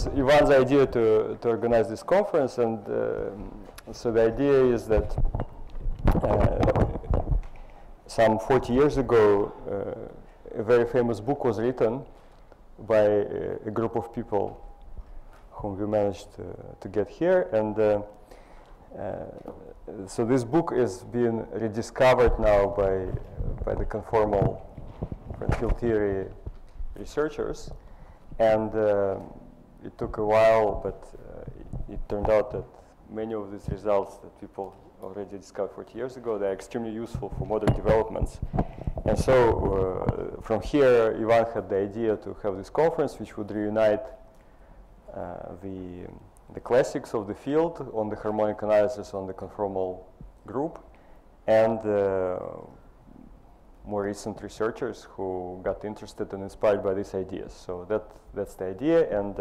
was Ivan's idea to organize this conference, and so the idea is that some 40 years ago, a very famous book was written by a group of people whom we managed to get here, and so this book is being rediscovered now by the conformal field theory researchers, and it took a while, but it turned out that many of these results that people already discovered 40 years ago, they're extremely useful for modern developments. And so from here, Ivan had the idea to have this conference which would reunite the classics of the field on the harmonic analysis on the conformal group, and more recent researchers who got interested and inspired by these ideas. So that's the idea, and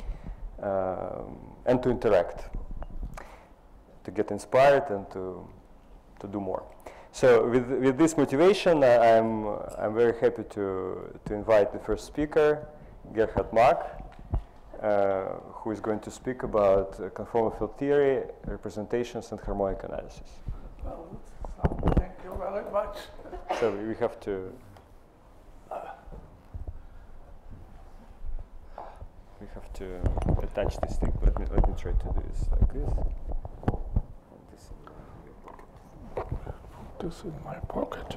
to interact, to get inspired and to do more. So with this motivation, I'm very happy to invite the first speaker, Gerhard Mack, who is going to speak about conformal field theory, representations, and harmonic analysis. Well, thank you very much. So we have to attach this thing. Let me try to do this like this. Put this in my pocket.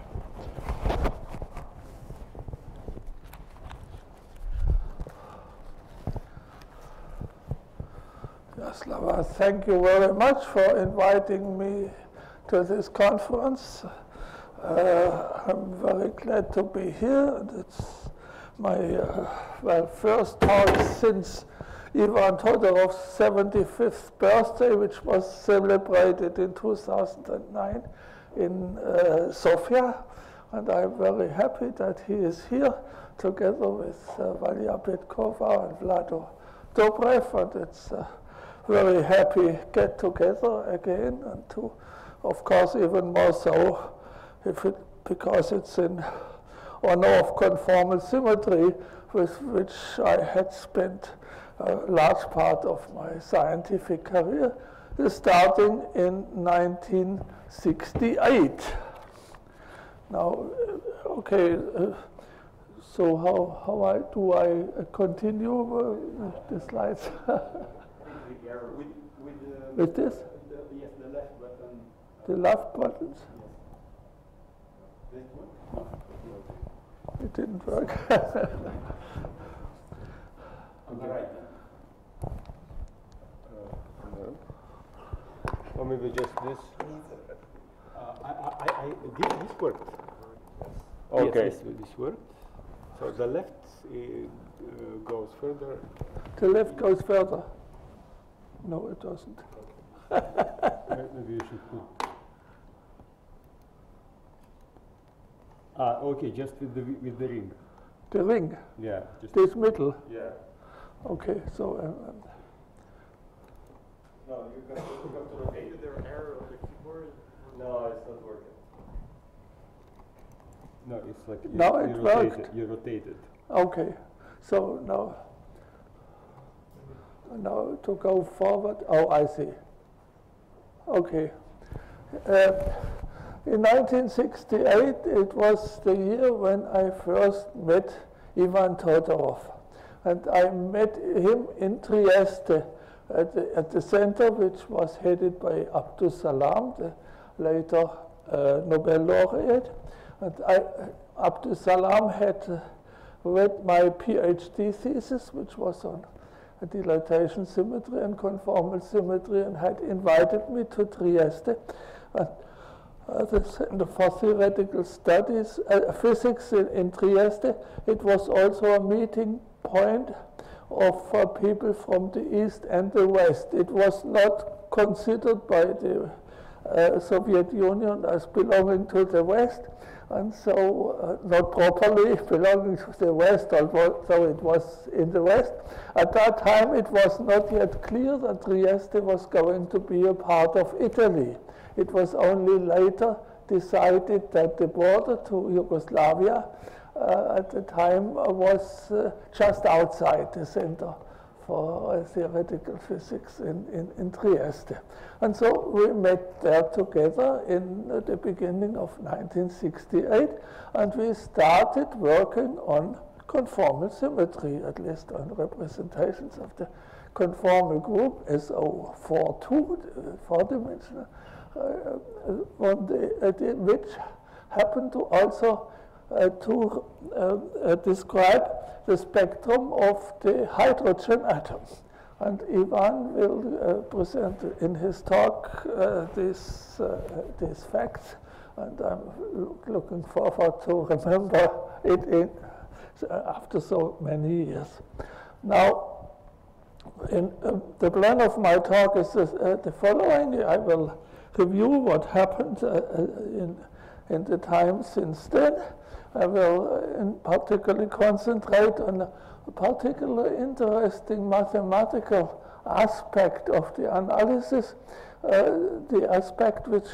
Slava, thank you very much for inviting me to this conference. I'm very glad to be here. It's my first talk since Ivan Todorov's 75th birthday, which was celebrated in 2009 in Sofia. And I'm very happy that he is here together with Valia Petkova and Vlado Dobrev. And it's very happy get together again, and to, of course, even more so because it's in honor of conformal symmetry, with which I had spent a large part of my scientific career, starting in 1968. Now, okay, so how do I continue with the slides? With this? Yes, the left button. The left buttons? This one? It didn't work. On the right. Or maybe just this. This worked. Okay. Yes, this worked. So the left goes further. The left goes further. No, it doesn't. Maybe you should put. Okay, just with the ring. The ring? Yeah. Just This middle? yeah. Okay, so. No, you have to rotate. Is there an error on the keyboard? No, it's not working. No, it's like Now it worked. You rotate it. Okay, so now to go forward. Oh, I see. Okay. In 1968, it was the year when I first met Ivan Todorov. And I met him in Trieste at the center, which was headed by Abdus Salam, the later Nobel laureate. And Abdus Salam had read my PhD thesis, which was on dilatation symmetry and conformal symmetry, and had invited me to Trieste. The Center for Theoretical Studies, Physics in Trieste. It was also a meeting point of people from the East and the West. It was not considered by the Soviet Union as belonging to the West, and so not properly belonging to the West, although it was in the West. At that time, it was not yet clear that Trieste was going to be a part of Italy. It was only later decided that the border to Yugoslavia at the time was just outside the center for theoretical physics in Trieste. And so we met there together in the beginning of 1968, and we started working on conformal symmetry, at least on representations of the conformal group SO42, four-dimensional, which happened to also to describe the spectrum of the hydrogen atom. And Ivan will present in his talk these facts, and I'm looking forward to remember it after so many years. Now, the plan of my talk is the following. I will review what happened in the time since then. I will in particular concentrate on a particularly interesting mathematical aspect of the analysis, the aspect which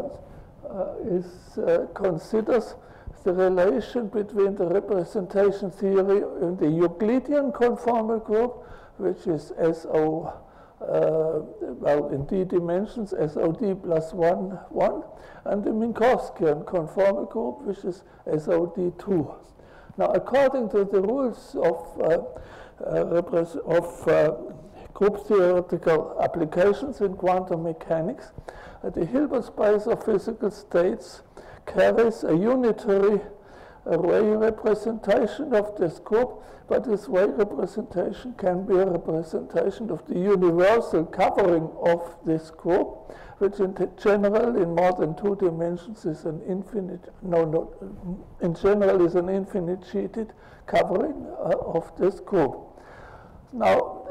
considers the relation between the representation theory in the Euclidean conformal group, which is SO, well, in d dimensions, SOD plus 1, 1, and the Minkowskian conformal group, which is SOD2. Now, according to the rules of group theoretical applications in quantum mechanics, the Hilbert space of physical states carries a unitary array representation of this group, but this Ray representation can be a representation of the universal covering of this group, which in general, in more than 2 dimensions, is an infinite, in general is an infinite sheeted covering of this group. Now,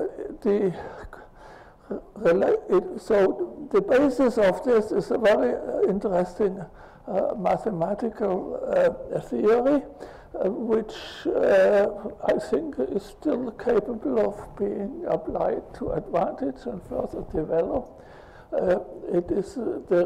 so the basis of this is a very interesting mathematical theory, which I think is still capable of being applied to advantage and further developed. It is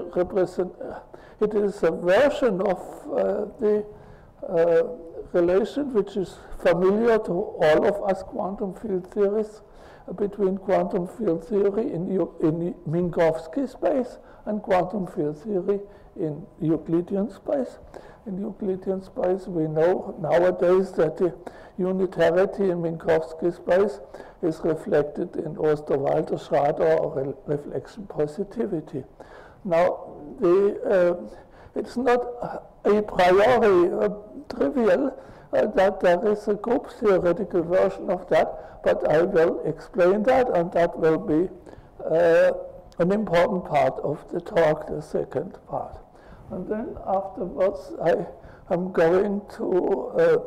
a version of the relation which is familiar to all of us quantum field theorists between quantum field theory in Minkowski space and quantum field theory in Euclidean space. In Euclidean space, we know nowadays that the unitarity in Minkowski space is reflected in Osterwalder-Schrader or reflection positivity. Now, it's not a priori trivial that there is a group theoretical version of that, but I will explain that, and that will be an important part of the talk, the second part. And then afterwards, I am going to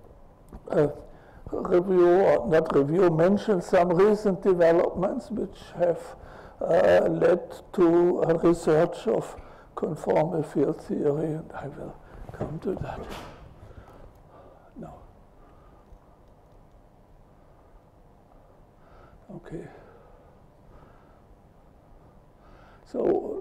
mention some recent developments which have led to a research of conformal field theory, and I will come to that. No. Okay. So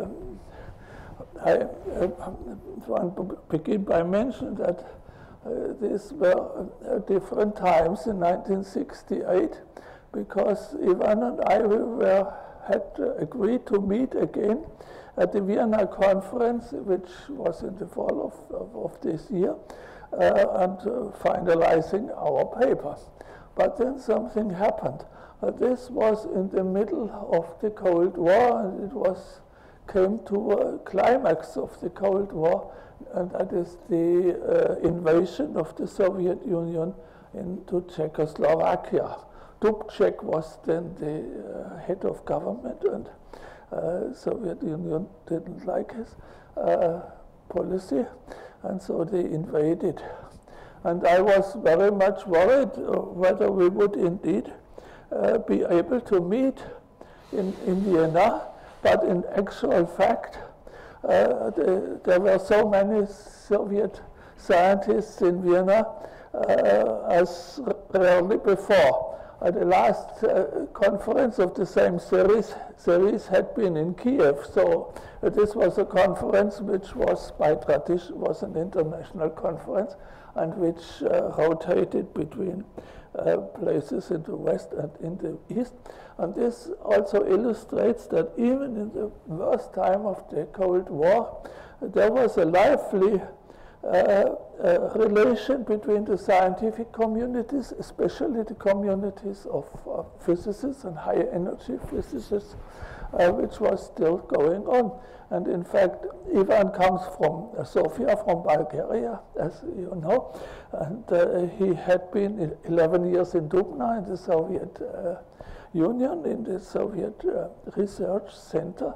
I want to begin by mentioning that these were different times in 1968, because Ivan and I had agreed to meet again at the Vienna conference, which was in the fall of this year, and finalizing our paper. But then something happened. This was in the middle of the Cold War, and it came to a climax of the Cold War, and that is the invasion of the Soviet Union into Czechoslovakia. Dubček was then the head of government, and Soviet Union didn't like his policy, and so they invaded. And I was very much worried whether we would indeed be able to meet in Vienna, but in actual fact, there were so many Soviet scientists in Vienna as rarely before. the last conference of the same series had been in Kiev. So this was a conference which was by tradition was an international conference and which rotated between places in the West and in the East. And this also illustrates that even in the worst time of the Cold War, there was a lively relation between the scientific communities, especially the communities of physicists and high energy physicists, which was still going on. And in fact, Ivan comes from Sofia, from Bulgaria, as you know, and he had been 11 years in Dubna in the Soviet Union, in the Soviet Research Center.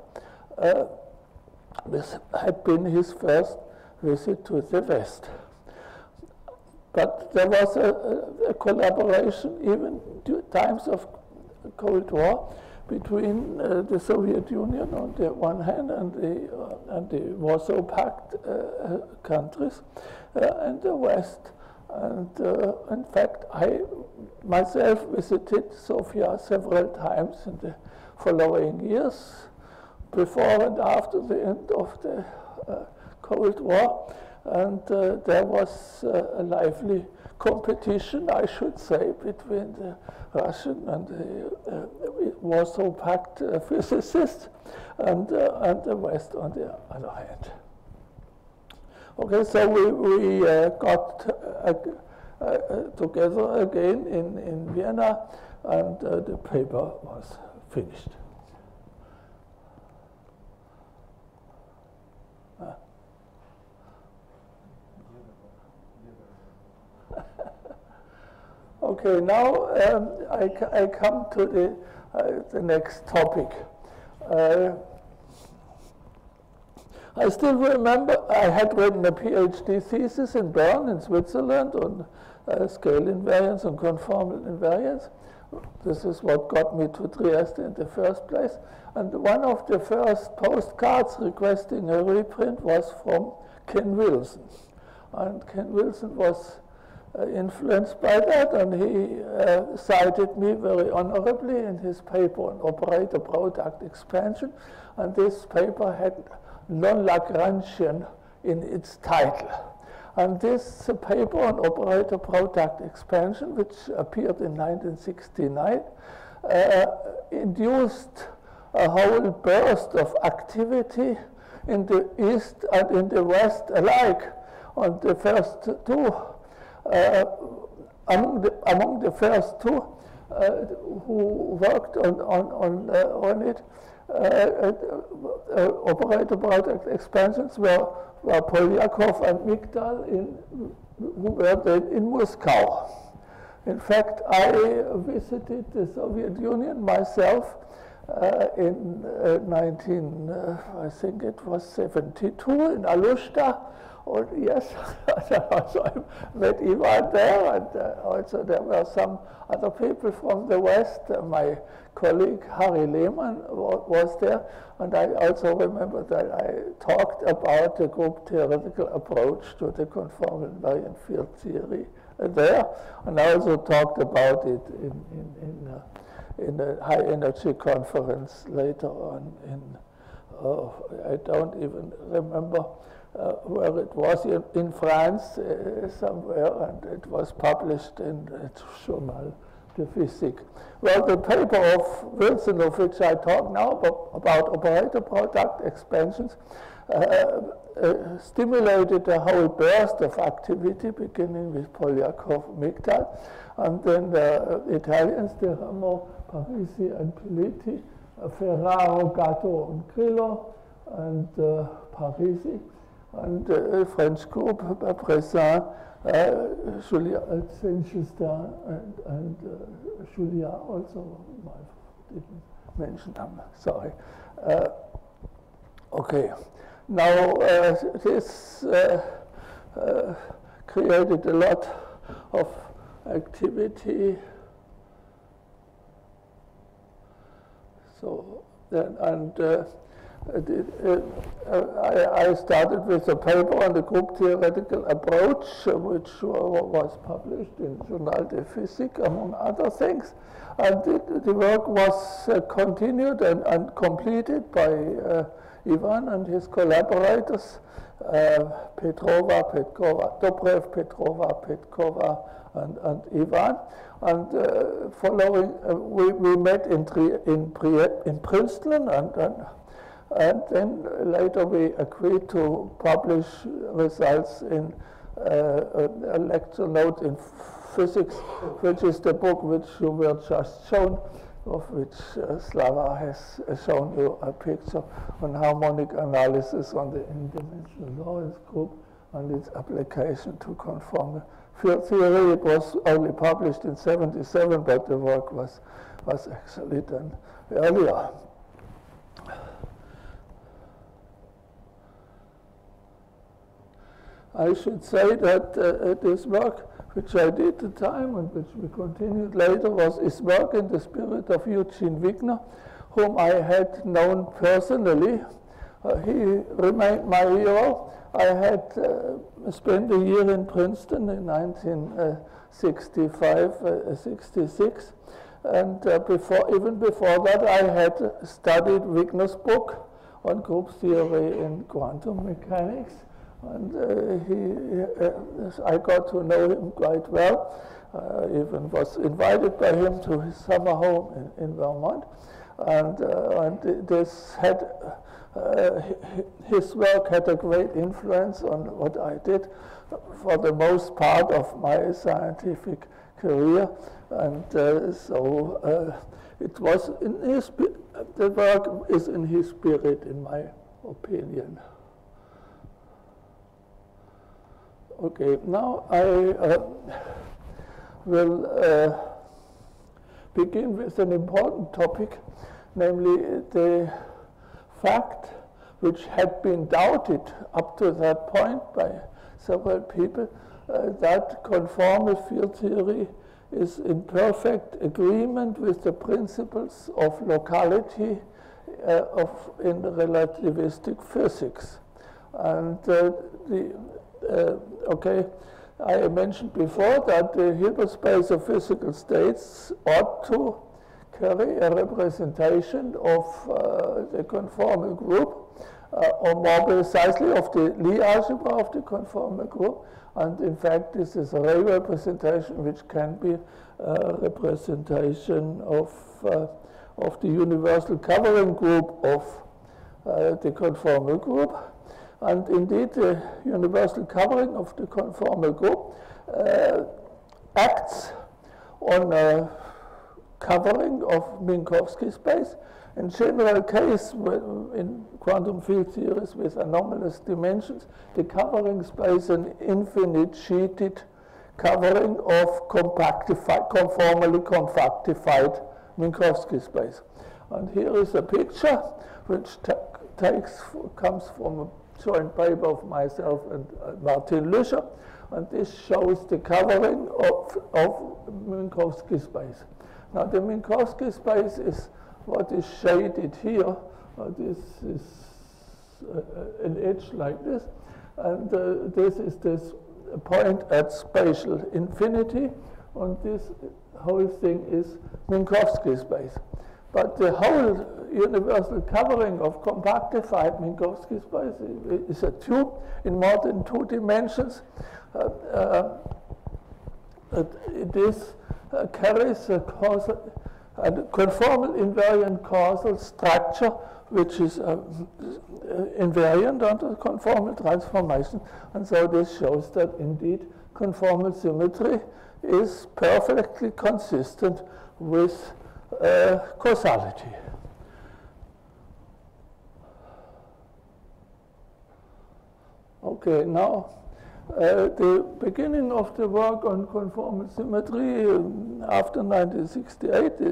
This had been his first visit to the West. But there was a collaboration, even during times of Cold War, between the Soviet Union on the one hand and the Warsaw Pact countries and the West. And in fact, I myself visited Sofia several times in the following years, before and after the end of the Cold War, and there was a lively competition, I should say, between the Russian and the Warsaw Pact physicists and the West on the other hand. Okay, so we got together again in Vienna, and the paper was finished. Okay, now I come to the next topic. I still remember I had written a PhD thesis in Bern in Switzerland on scale invariance and conformal invariance. This is what got me to Trieste in the first place. And one of the first postcards requesting a reprint was from Ken Wilson. And Ken Wilson was influenced by that, and he cited me very honorably in his paper on operator product expansion. And this paper had non-Lagrangian in its title. And this paper on operator product expansion, which appeared in 1969, induced a whole burst of activity in the East and in the West alike. On the first two, among the first two who worked on it, operator product expansions were Polyakov and Migdal, who were then in Moscow. In fact, I visited the Soviet Union myself in I think it was 72 in Alushta. Or, yes, also I met Ivan there, and also there were some other people from the West. My colleague Harry Lehmann was there, and I also remember that I talked about the group theoretical approach to the conformal invariant field theory there, and I also talked about it in a high energy conference later on I don't even remember where it was, in France somewhere, and it was published in Journal de Physique. Well, the paper of Wilson, of which I talk now, about operator product expansions, stimulated a whole burst of activity, beginning with Polyakov, Migdal, and then the Italians, De Ramo, Parisi, and Piliti, Ferraro, Gatto, and Grillo, and Parisi, and the French group, Bressin, Julia Saint-Justin, and Julia also, I didn't mention them, sorry. Okay, now this created a lot of activity. So then, and I started with a paper on the group theoretical approach, which was published in Journal de Physique, among other things. And the work was continued and completed by Ivan and his collaborators, Petrova, Petkova, Dobrev, Petrova, Petkova, and Ivan. And following, we met in Princeton, and then later we agreed to publish results in a lecture note in physics, which is the book which you were just shown, of which Slava has shown you a picture on harmonic analysis on the n-dimensional Lorentz group and its application to conformal field theory. It was only published in '77, but the work was actually done earlier. I should say that this work, which I did at the time and which we continued later, is work in the spirit of Eugene Wigner, whom I had known personally. He remained my hero. I had spent a year in Princeton in 1965-66, and even before that I had studied Wigner's book on group theory in quantum mechanics. And I got to know him quite well. Even was invited by him to his summer home in Vermont. And this had, his work had a great influence on what I did for the most part of my scientific career. And so it was in his, the work is in his spirit, in my opinion. Okay, now I will begin with an important topic, namely the fact, which had been doubted up to that point by several people, that conformal field theory is in perfect agreement with the principles of locality in relativistic physics. And okay, I mentioned before that the Hilbert space of physical states ought to carry a representation of the conformal group, or more precisely of the Lie algebra of the conformal group. And in fact, this is a Ray representation which can be a representation of the universal covering group of the conformal group. And indeed, the universal covering of the conformal group acts on a covering of Minkowski space. In general case, in quantum field theories with anomalous dimensions, the covering space is an infinite sheeted covering of conformally compactified Minkowski space. And here is a picture which comes from a joint paper of myself and Martin Lüscher, and this shows the covering of Minkowski space. Now the Minkowski space is what is shaded here. This is an edge like this, and this is this point at spatial infinity, and this whole thing is Minkowski space. But the whole universal covering of compactified Minkowski space is a tube in more than 2 dimensions. This carries a conformal invariant causal structure, which is invariant under conformal transformation. And so this shows that indeed conformal symmetry is perfectly consistent with causality. Okay, now the beginning of the work on conformal symmetry after 1968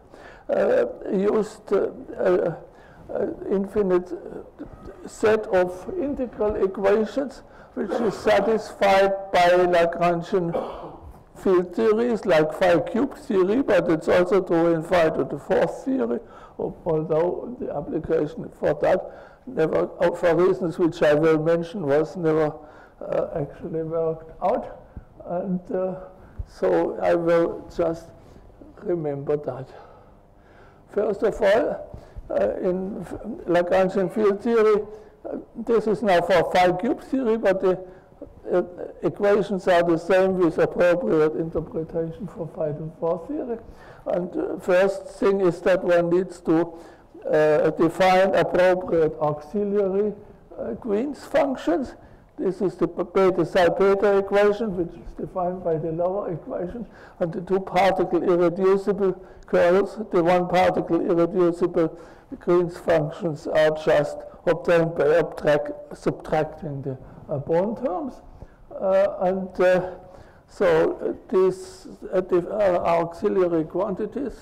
used an infinite set of integral equations which is satisfied by Lagrangian field theories like phi cube theory, but it's also true in phi to the fourth theory, although the application for that never, for reasons which I will mention, was never actually worked out. And so I will just remember that. First of all, in Lagrangian field theory, this is now for phi cube theory, but the equations are the same with appropriate interpretation for phi to the fourth theory. And first thing is that one needs to define appropriate auxiliary Green's functions. This is the beta psi beta equation, which is defined by the lower equation, and the two particle irreducible curls, the one particle irreducible Green's functions are just obtained by subtracting the Born terms. So these are auxiliary quantities.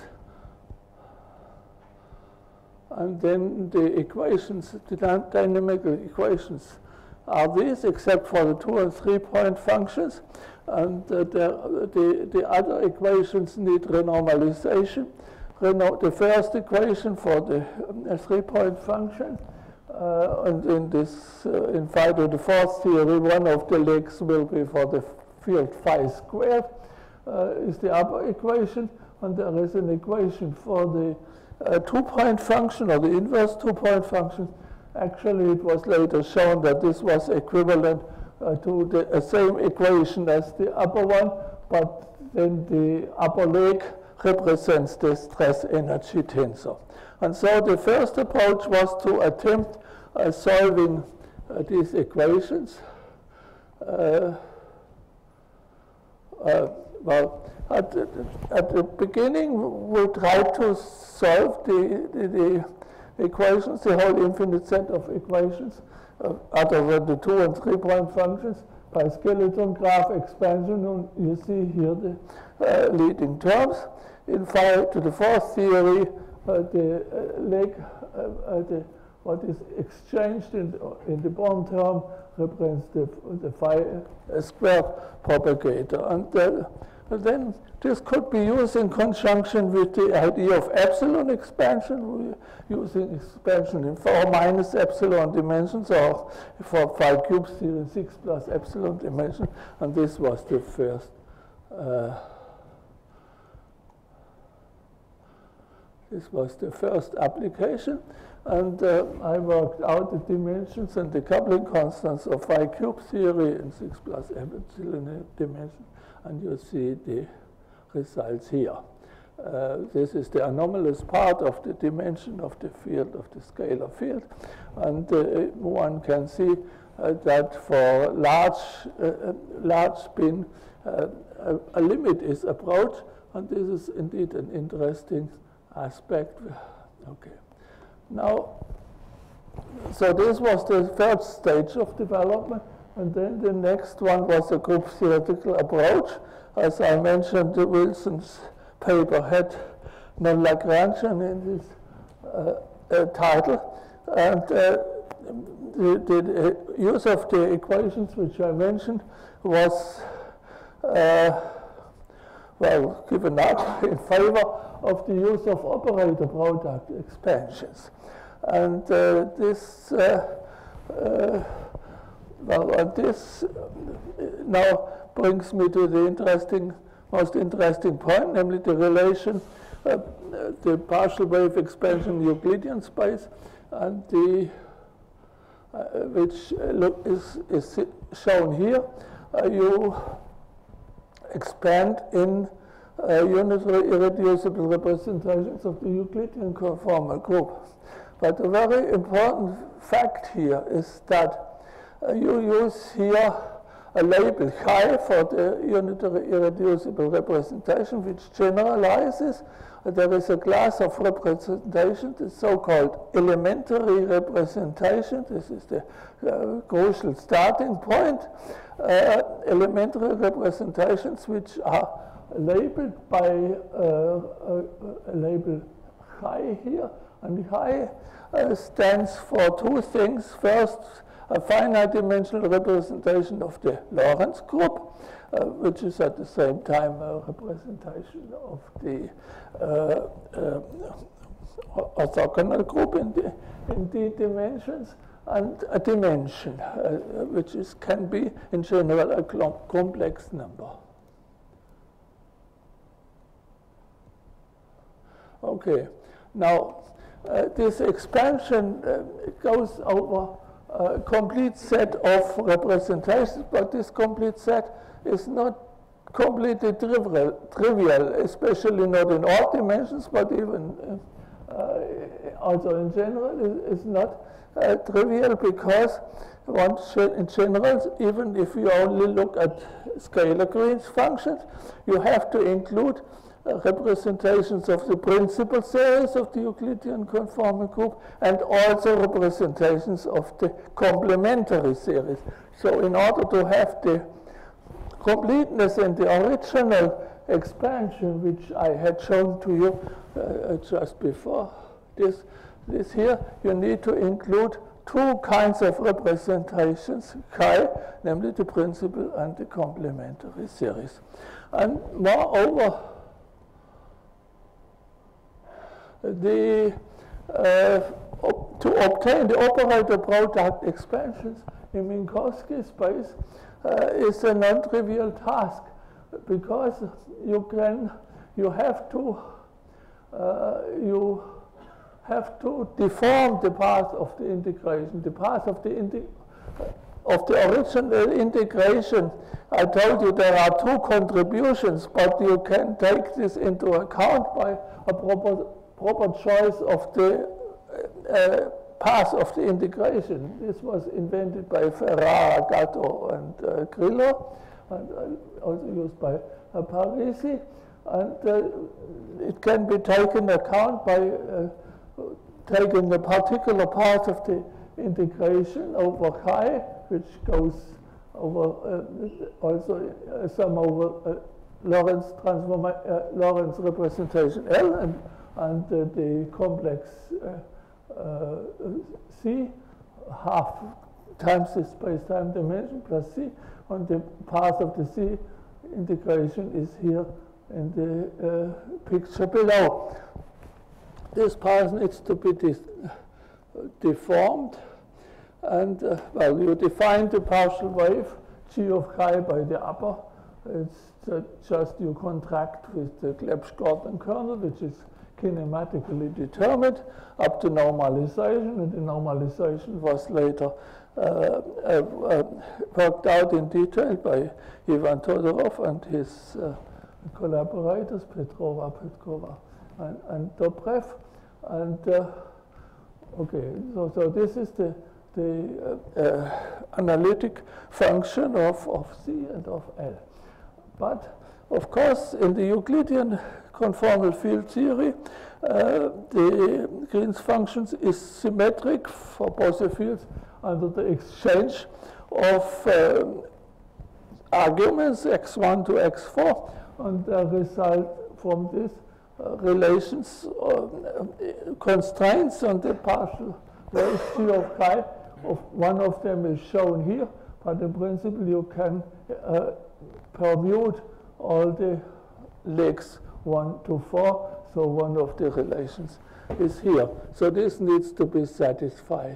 And then the equations, the dynamical equations are these, except for the 2 and 3 point functions. And the other equations need renormalization. The first equation for the 3 point function, and in phi to the fourth theory, one of the legs will be for the field phi squared, is the upper equation. And there is an equation for the 2 point function, or the inverse 2 point function. Actually, it was later shown that this was equivalent to the same equation as the upper one, but then the upper leg represents the stress energy tensor. And so the first approach was to attempt solving these equations. Well, at the beginning, we tried to solve the equations, the whole infinite set of equations, other than the 2 and 3 point functions, by skeleton graph expansion. And you see here the leading terms. In phi to the fourth theory, the leg, what is exchanged in the Born term represents the phi squared propagator. And then this could be used in conjunction with the idea of epsilon expansion. We're using expansion in 4 minus epsilon dimensions, or for phi cube theory 6 plus epsilon dimension. And this was the first. This was the first application, and I worked out the dimensions and the coupling constants of phi cube theory in 6 plus epsilon dimension, and you see the results here. This is the anomalous part of the dimension of the field, of the scalar field, and one can see that for large spin, a limit is approached, and this is indeed an interesting aspect. Okay. Now, so this was the third stage of development, and then the next one was a group theoretical approach. As I mentioned, Wilson's paper had non-Lagrangian in this title, and the use of the equations which I mentioned was well, given up in favor of the use of operator product expansions. And this now brings me to the most interesting point, namely the relation, the partial wave expansion Euclidean space, and the which is shown here. You expand in unitary irreducible representations of the Euclidean conformal group. But a very important fact here is that you use here a label chi for the unitary irreducible representation, which generalizes. There is a class of representation, the so-called elementary representation. This is the crucial starting point. Elementary representations which are labeled by a label chi here. And chi stands for two things. First, a finite dimensional representation of the Lorentz group, which is at the same time a representation of the orthogonal group in d dimensions, and a dimension, which can be in general a complex number. Okay, now this expansion goes over a complete set of representations, but this complete set is not completely trivial, especially not in odd dimensions, but even also in general is not trivial, because in general, even if you only look at scalar Green's functions, you have to include representations of the principal series of the Euclidean conformal group and also representations of the complementary series. So in order to have the completeness in the original expansion, which I had shown to you just before this here, you need to include two kinds of representations, chi, namely the principal and the complementary series. And moreover, to obtain the operator product expansions in Minkowski space is a non-trivial task, because you have to deform the path of the integration. The path of the original integration, I told you there are two contributions, but you can take this into account by a proper choice of the path of the integration. This was invented by Ferrara, Gatto, and Grillo, and also used by Parisi. And it can be taken account by taking the particular path of the integration over chi, which goes over also some over Lorentz representation L, and the complex C, half times the space-time dimension plus C, and the path of the C integration is here in the picture below. This path needs to be deformed, and well, you define the partial wave g of chi by the upper. It's just you contract with the Clebsch-Gordon kernel, which is kinematically determined up to normalization, and the normalization was later worked out in detail by Ivan Todorov and his collaborators, Petrova, and Dobrev. And okay, so this is the analytic function of C and of L. But of course, in the Euclidean conformal field theory, the Green's functions is symmetric for both the fields under the exchange of arguments x1 to x4, and the result from this relations constraints on the partial wave g of chi. One of them is shown here, but in principle you can permute all the legs 1 to 4, so one of the relations is here. So this needs to be satisfied.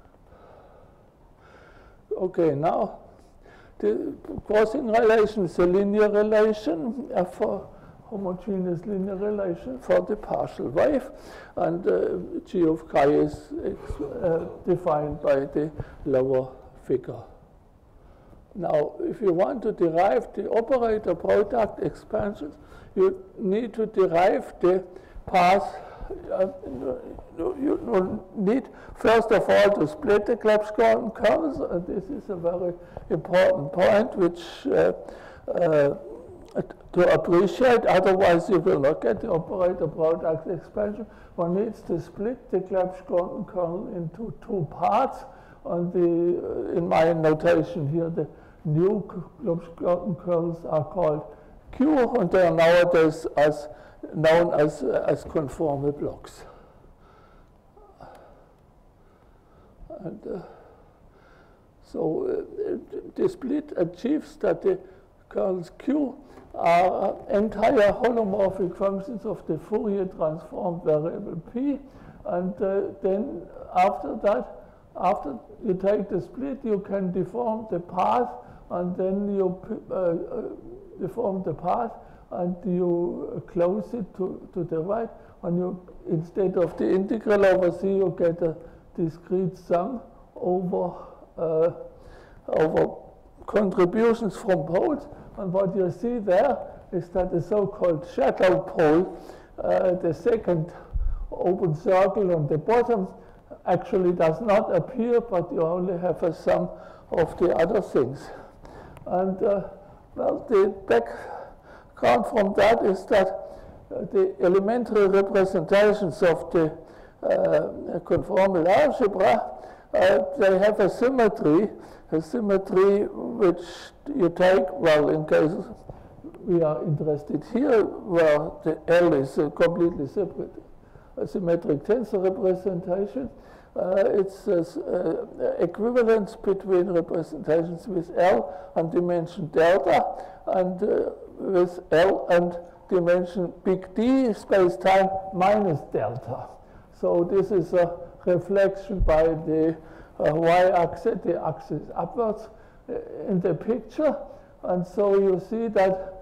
Okay, now the crossing relation is a linear relation for homogeneous linear relation for the partial wave, and g of chi is defined by the lower figure. Now, if you want to derive the operator product expansions, you need to derive the path. You need, first of all, to split the Clebsch-Gordon kernels, and this is a very important point which to appreciate, otherwise you will not get the operator product expansion. One needs to split the Clebsch-Gordon kernel into two parts, and in my notation here, the new Clebsch-Gordon kernels are called Q, and they are nowadays known as conformal blocks. And So the split achieves that the kernels Q are entire holomorphic functions of the Fourier transformed variable P, and then after that, after you take the split, you can deform the path, and then you deform the path, and you close it to the right, and you, instead of the integral over C, you get a discrete sum over contributions from poles. And what you see there is that the so-called shadow pole, the second open circle on the bottom, actually does not appear, but you only have a sum of the other things. And well, the background from that is that the elementary representations of the conformal algebra, they have a symmetry which you take, well, in case we are interested here, where the L is a completely separate, a symmetric tensor representation. It's equivalence between representations with L and dimension delta, and with L and dimension big D space-time minus delta. So this is a reflection by the y-axis, the axis upwards in the picture, and so you see that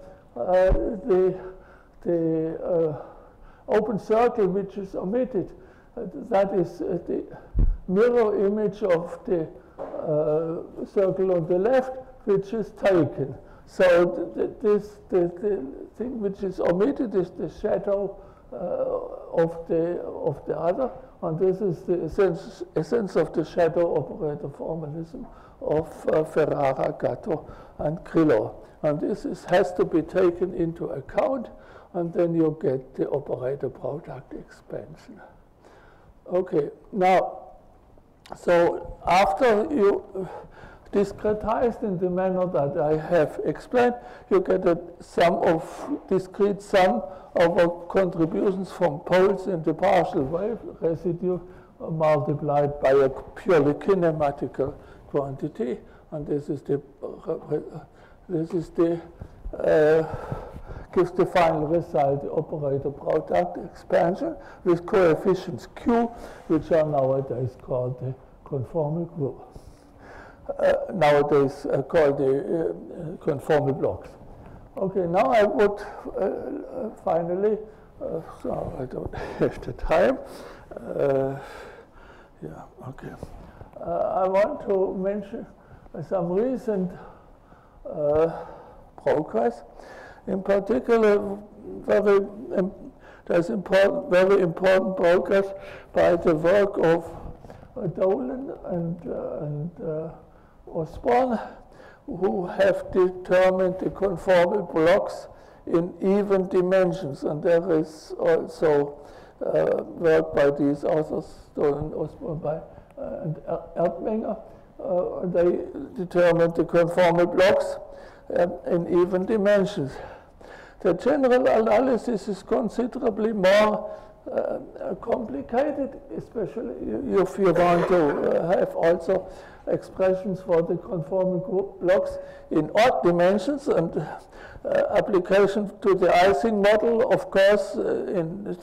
the open circle which is omitted, that is the mirror image of the circle on the left, which is taken. So the thing which is omitted is the shadow of the other, and this is the essence of the shadow operator formalism of Ferrara, Gatto, and Grillo. And this has to be taken into account, and then you get the operator product expansion. Okay, now, so after you discretized in the manner that I have explained, you get a discrete sum of contributions from poles in the partial wave residue multiplied by a purely kinematical quantity, and this is the gives the final result, the operator product expansion with coefficients Q, which are nowadays called the conformal group. Nowadays called the conformal blocks. Okay, now I would finally, so I don't have the time. Yeah, okay. I want to mention some recent progress. In particular, very important progress by the work of Dolan and Osborne, who have determined the conformal blocks in even dimensions. And there is also work by these authors, Dolan and Osborne and Erdmenger. They determined the conformal blocks in even dimensions. The general analysis is considerably more complicated, especially if you want to have also expressions for the conformal group blocks in odd dimensions, and application to the Ising model, of course, in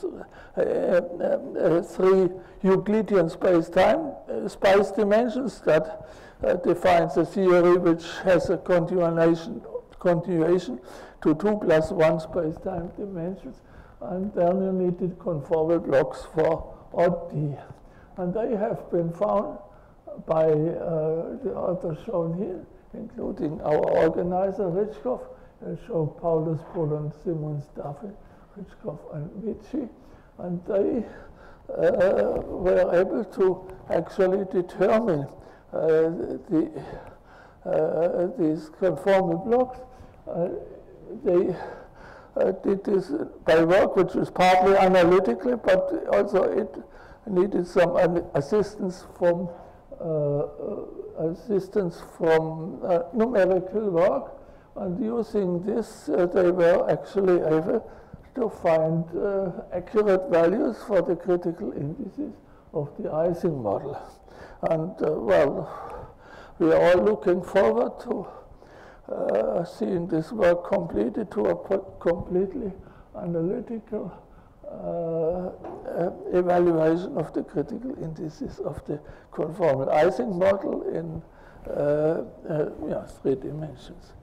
3 Euclidean space dimensions that defines a theory which has a continuation to 2 + 1 space-time dimensions, and then you needed conformal blocks for odd D. And they have been found by the authors shown here, including our organizer, Ritschkoff, show Paulus, Poland, Simon, Staffel, Ritschkoff, and Vici, and they were able to actually determine these conformal blocks. They did this by work which was partly analytically, but also it needed some assistance from numerical work, and using this they were actually able to find accurate values for the critical indices of the Ising model. And well, we are all looking forward to seeing this work completed to a completely analytical evaluation of the critical indices of the conformal Ising model in 3 dimensions.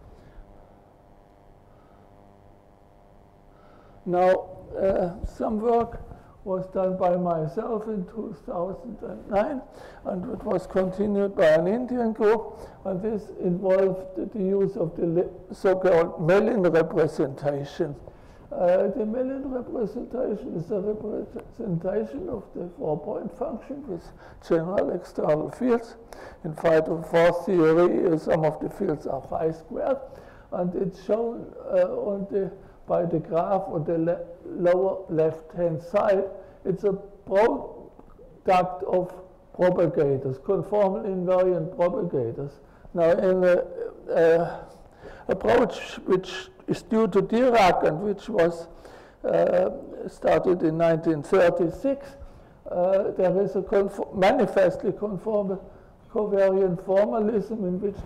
Now, some work was done by myself in 2009, and it was continued by an Indian group, and this involved the use of the so-called Mellin representation. The Mellin representation is a representation of the 4-point function with general external fields. In phi to 4 theory, some of the fields are phi squared, and it's shown by the graph on the lower left-hand side. It's a product of propagators, conformal invariant propagators. Now, in an approach which is due to Dirac and which was started in 1936, there is a manifestly conformal covariant formalism in which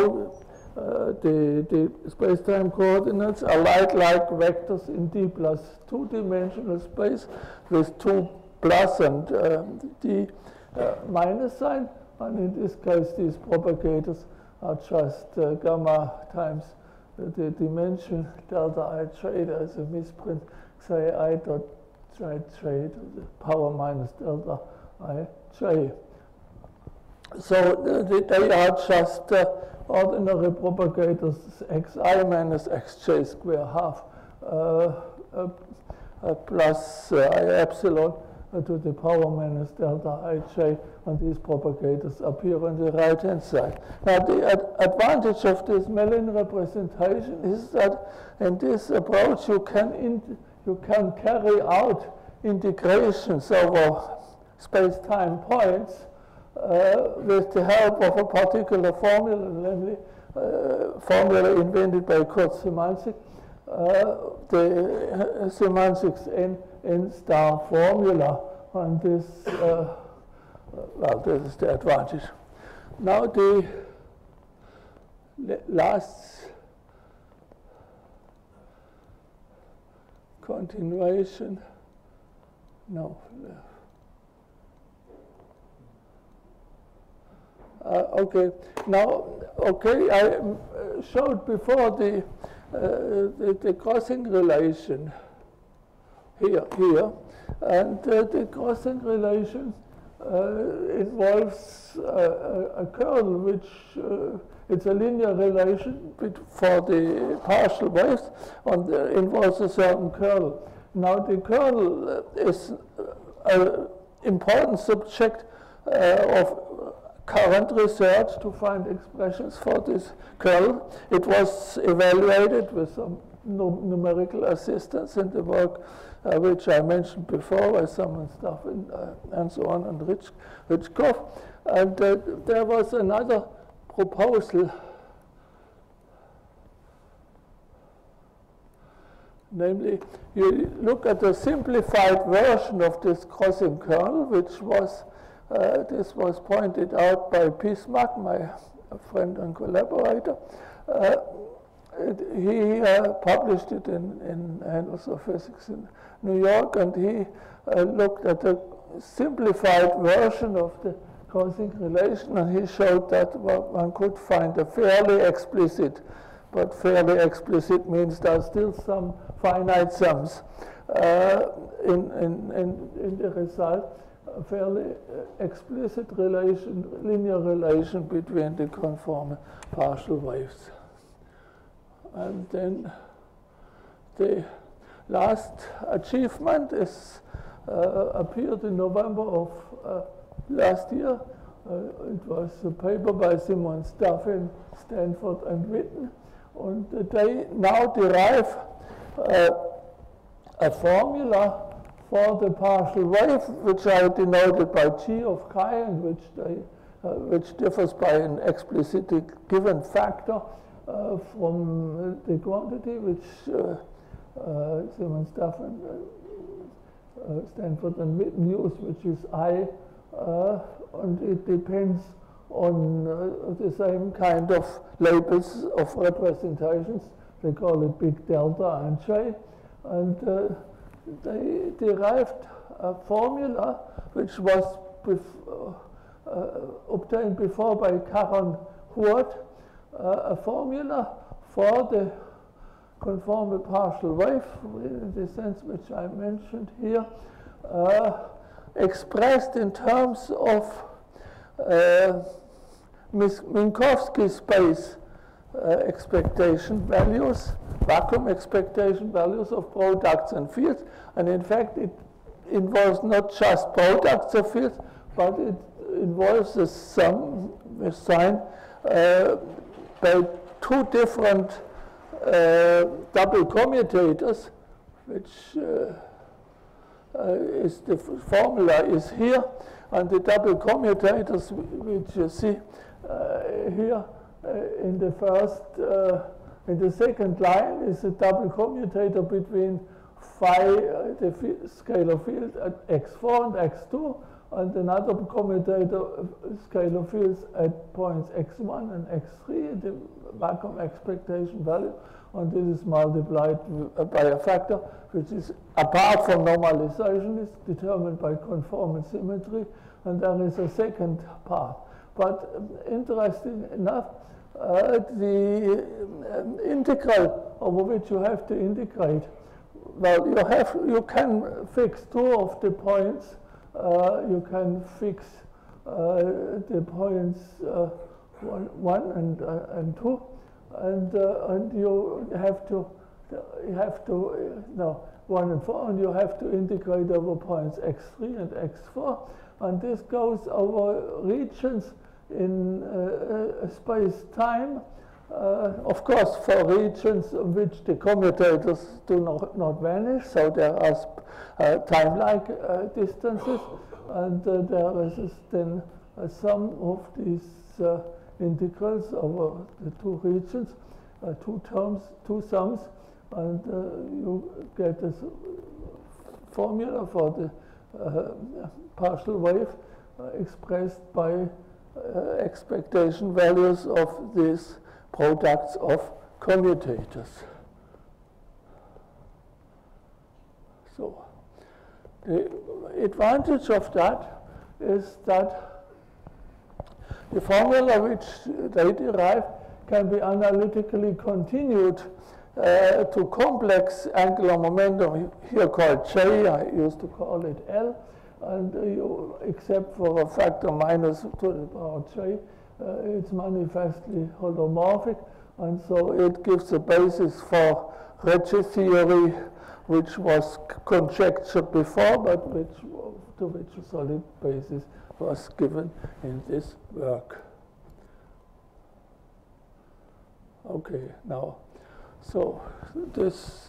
the space-time coordinates are like vectors in D plus 2-dimensional space with 2 plus and D minus sign. And in this case, these propagators are just gamma times the dimension delta ij. There is a misprint, say I dot j to the power minus delta ij. So they are just ordinary propagators xi minus xj square half plus I epsilon to the power minus delta ij, and these propagators appear on the right-hand side. Now, the advantage of this Mellin representation is that in this approach you can carry out integrations over space-time points with the help of a particular formula, namely formula invented by Kurt Szymanczyk, the Szymanczyk's n star formula, and this, this is the advantage. Now the last continuation, no. Okay, now, okay, I showed before the crossing relation here, and the crossing relation involves a curl which it's a linear relation for the partial waves, and involves a certain curl. Now the curl is an important subject of current research to find expressions for this curl. It was evaluated with some numerical assistance in the work which I mentioned before, by Simon Staffin and so on, and Richkoff. And there was another proposal, namely, you look at a simplified version of this crossing kernel, which was this was pointed out by Mack, my friend and collaborator. He published it in Annals of Physics in New York, and he looked at a simplified version of the crossing relation, and he showed that one could find a fairly explicit, but fairly explicit means there are still some finite sums in the result. A fairly explicit relation, linear relation between the conformal partial waves. And then the last achievement is appeared in November of last year. It was a paper by Simon Staffin, Stanford, and Witten. And they now derive a formula for the partial wave, which I denoted by G of chi, and which differs by an explicitly given factor from the quantity which Simon Staffin, Stanford, and Witten use, which is I, and it depends on the same kind of labels of representations. They call it big delta and J. And they derived a formula which was obtained before by Caron Huot, a formula for the conformal partial wave in the sense which I mentioned here, expressed in terms of Minkowski space expectation values, vacuum expectation values of products and fields. And in fact, it involves not just products of fields, but it involves a sum with sign by two different double commutators, which is the formula is here, and the double commutators which you see here in the first, in the second line is a double commutator between phi, the scalar field at x4 and x2, and another commutator scalar fields at points x1 and x3, the vacuum expectation value, and this is multiplied by a factor which is, apart from normalization, is determined by conformal symmetry, and there is a second part. But interesting enough, the integral over which you have to integrate, well, you can fix two of the points. You can fix the points 1 and 2, and you have to 1 and 4, and you have to integrate over points x3 and x4, and this goes over regions in space-time. Of course, for regions in which the commutators do not vanish, so there are time-like distances, and there is then a sum of these integrals over the two regions, two sums, and you get this formula for the partial wave expressed by expectation values of these products of commutators. So the advantage of that is that the formula which they derive can be analytically continued to complex angular momentum, here called J, I used to call it L, and except for a factor minus to the power J, it's manifestly holomorphic, and so it gives a basis for Regge theory, which was conjectured before, but to which a solid basis was given in this work. Okay, now, so this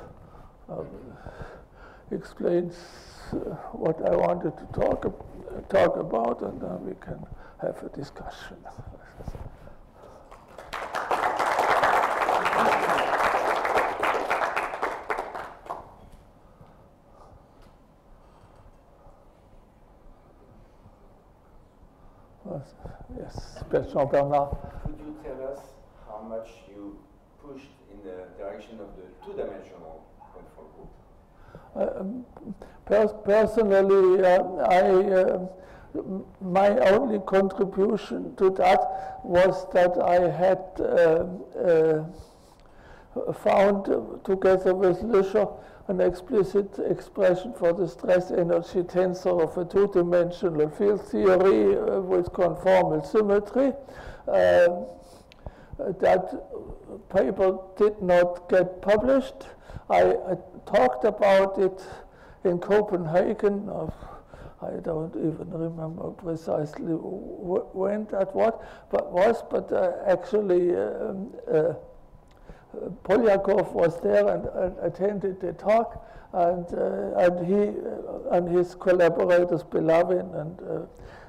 explains what I wanted to talk about, and then we can have a discussion. Yes, Jean-Bernard. Could you tell us how much you pushed in the direction of the two-dimensional conformal? Personally, my only contribution to that was that I had found, together with Lüscher, an explicit expression for the stress energy tensor of a two-dimensional field theory with conformal symmetry. That paper did not get published. I talked about it in Copenhagen. I don't even remember precisely when that was, but actually Polyakov was there and attended the talk, and he and his collaborators Belavin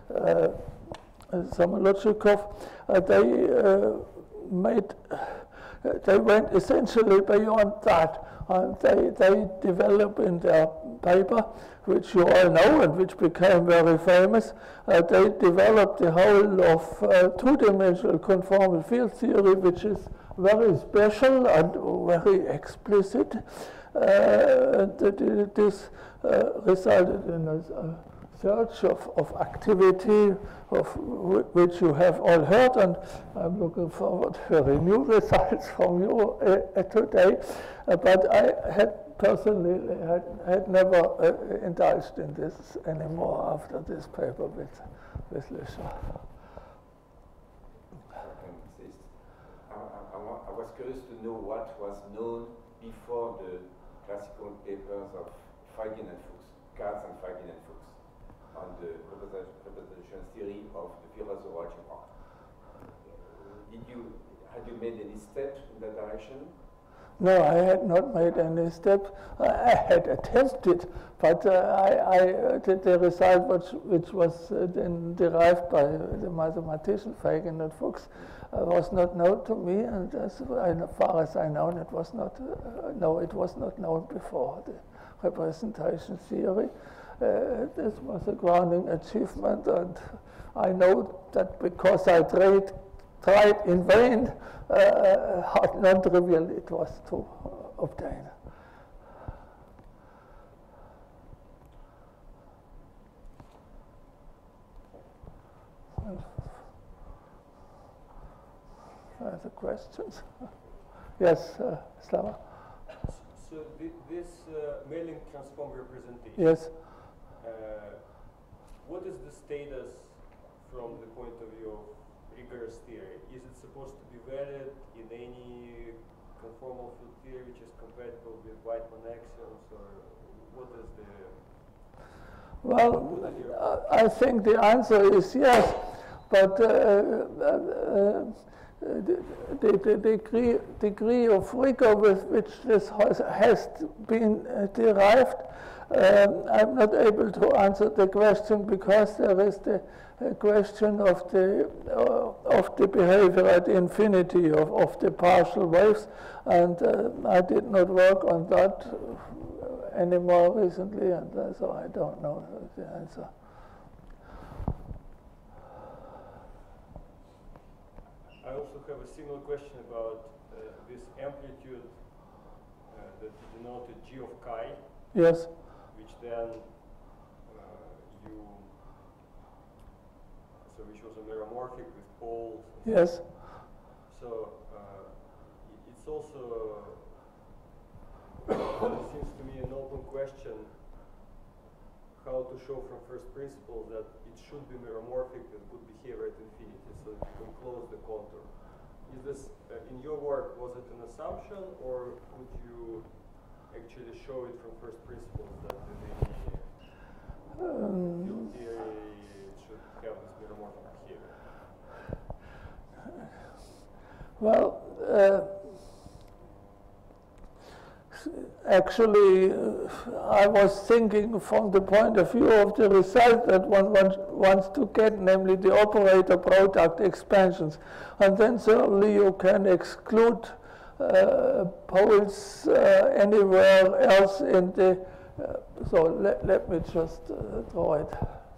and Samolochikov, they made they went essentially beyond that, and they developed in their paper, which you all know and which became very famous, they developed the whole of two-dimensional conformal field theory, which is very special and very explicit. This resulted in a search of activity, of which you have all heard, and I'm looking forward to very new results from you today. But I had personally had never indulged in this anymore after this paper with Lesher. I was curious to know what was known before the classical papers of Feigen and Fuchs, Katz and Feigen and Fuchs, on the representation theory of the Virasoro algebra. Had you made any steps in that direction? No, I had not made any step. I had attempted, but the result which was then derived by the mathematician Feigen and Fuchs was not known to me, and as far as I know, it was not. It was not known before the representation theory. This was a crowning achievement, and I know that because I tried in vain, how non-trivial it was to obtain. Other questions? Yes, Slava. So this mailing transform representation. Yes. What is the status from the point of view of rigorous theory? Is it supposed to be valid in any conformal field theory which is compatible with Weidmann axioms, or what is the? Well, I think the answer is yes, but the degree of rigor with which this has been derived, I'm not able to answer the question, because there is the question of the behavior at infinity of the partial waves, and I did not work on that anymore recently, and so I don't know the answer. I also have a similar question about this amplitude that you denoted G of chi. Yes. Which then which was a meromorphic with poles. Yes. So it's also seems to me an open question how to show from first principles that it should be meromorphic and could behave at infinity, so that you can close the contour. Is this, in your work, was it an assumption, or could you actually show it from first principles that in any field theory it should have this meromorphic behavior? Well, actually, I was thinking from the point of view of the result that one wants to get, namely the operator product expansions. And then certainly you can exclude poles anywhere else in the, so let me just draw it.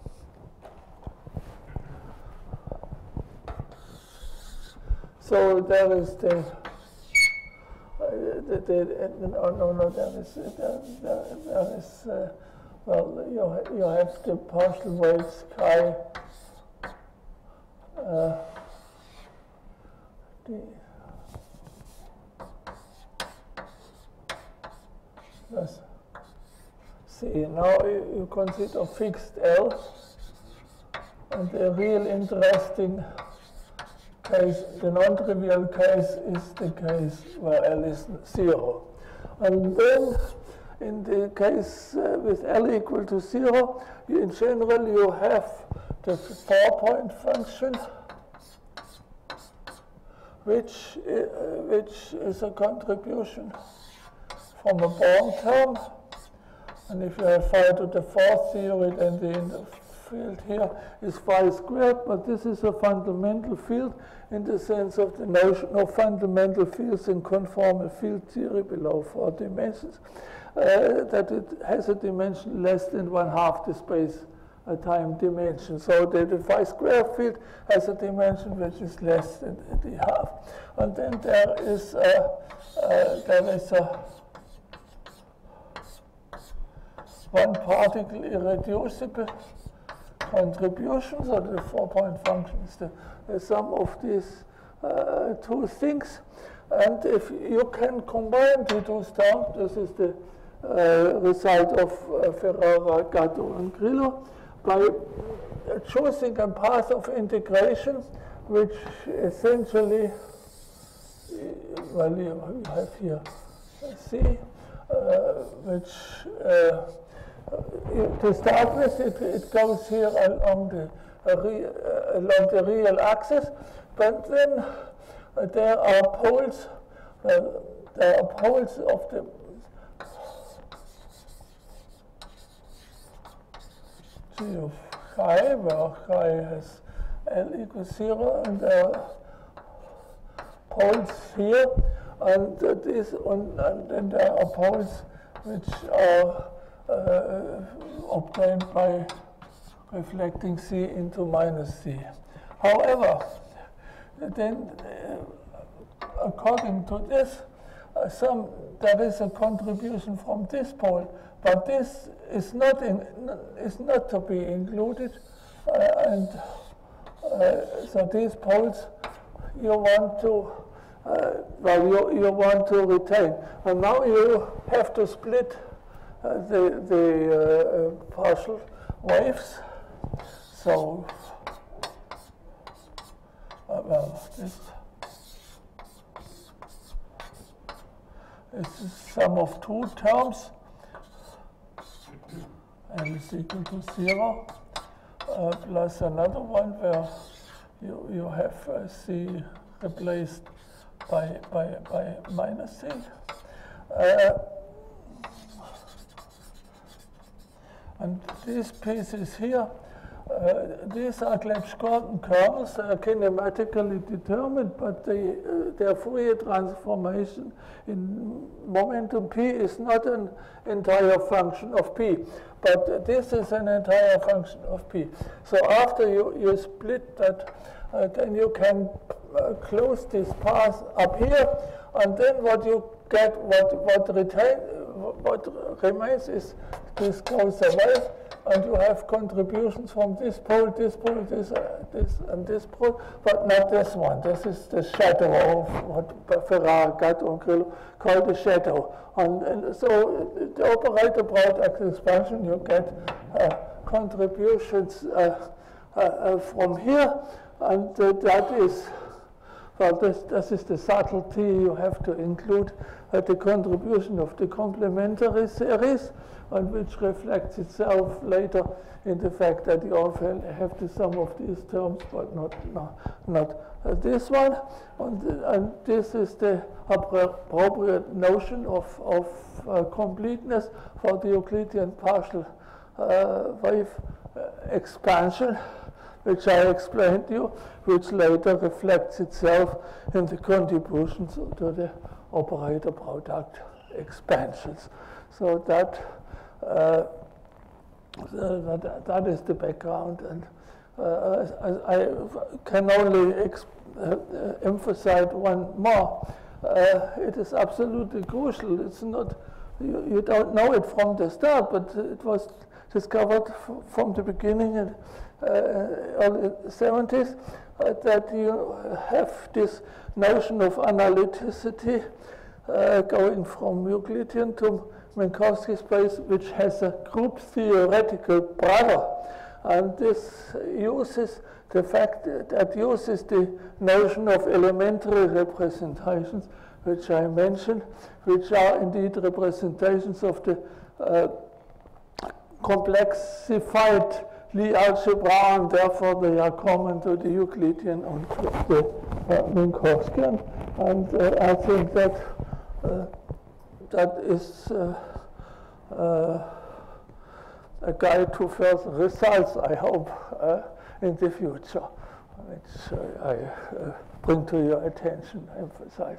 So there is the there is well, you have the partial waves chi. Yes. See, now you consider fixed L, and the real interesting case, the non-trivial case, is the case where L is 0. And then in the case with L equal to 0, in general you have the 4-point function, which is a contribution from a Born term. And if you have phi to the 4th theory, then the field here is phi squared, but this is a fundamental field in the sense of the notion of fundamental fields in conformal field theory below 4 dimensions, that it has a dimension less than 1/2 the space time dimension. So the phi square field has a dimension which is less than the half. And then there is a one particle irreducible contribution. So the 4-point function is the sum of these two things. And if you can combine the two terms, this is the result of Ferrara, Gatto, and Grillo, by choosing a path of integration which essentially, well, you have here C, which to start with, it goes here along the real axis, but then there are poles of the G of chi, where chi has L equals 0, and there are poles here, and then there are poles which are obtained by reflecting C into minus C. However, then according to this, there is a contribution from this pole, but this is not to be included, and so these poles you want to you want to retain, and now you have to split the partial waves. So well, this is sum of two terms, L is equal to 0, plus another one where you have C replaced by minus C. And these pieces here, these are Clebsch-Gordan kernels. They are kinematically determined, but their Fourier transformation in momentum P is not an entire function of P, but this is an entire function of P. So after you split that, then you can close this path up here, and then what you get, what remains is this goes away, and you have contributions from this pole, this, and this pole, but not this one. This is the shadow of what Ferrara, Gatto, and Grillo call the shadow. And so the operator product expansion, you get contributions from here, and that is, well, this is the subtlety. You have to include the contribution of the complementary series, and which reflects itself later in the fact that you also have the sum of these terms, but not this one. And this is the appropriate notion of completeness for the Euclidean partial wave expansion, which I explained to you, which later reflects itself in the contributions to the operator product expansions. So that is the background, and I can only emphasize one more. It is absolutely crucial. It's not, you don't know it from the start, but it was discovered from the beginning in early 70s, that you have this notion of analyticity going from Euclidean to Minkowski space, which has a group theoretical brother, and this uses the fact that uses the notion of elementary representations, which I mentioned, which are indeed representations of the complexified Lie algebra, and therefore they are common to the Euclidean and the Minkowskian. And I think that that is a guide to further results, I hope, in the future, which I bring to your attention, emphasize.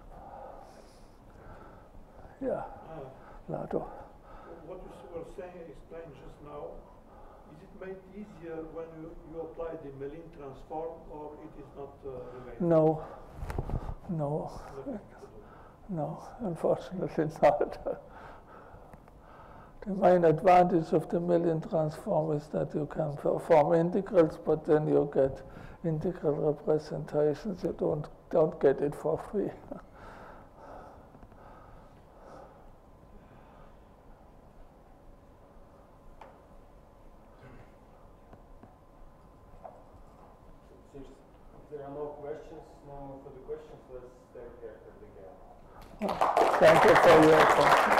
Yeah, Lado. What you were saying, explained just now, is it made easier when you apply the Mellin transform, or it is not related? No, no, no, unfortunately not. The main advantage of the Mellin transform is that you can perform integrals, but then you get integral representations. You don't get it for free. There are no questions, no further questions. Let's stay here at the gap. Thank you for your attention.